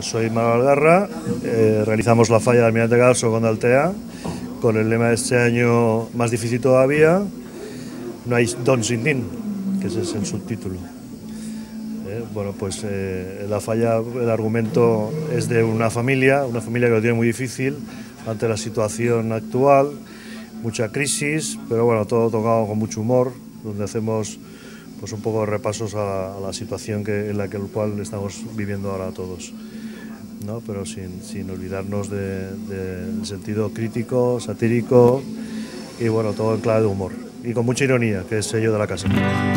Pues soy Manuel Algarra, realizamos la falla de Almirante Garso con Altea, con el lema de este año más difícil todavía, no hay don sin din, que ese es el subtítulo. Bueno, pues la falla, el argumento es de una familia que lo tiene muy difícil ante la situación actual, mucha crisis, pero bueno, todo tocado con mucho humor, donde hacemos pues un poco de repasos a la situación en la cual estamos viviendo ahora todos, ¿no? Pero sin olvidarnos del sentido crítico, satírico y bueno, todo en clave de humor y con mucha ironía, que es sello de la casa.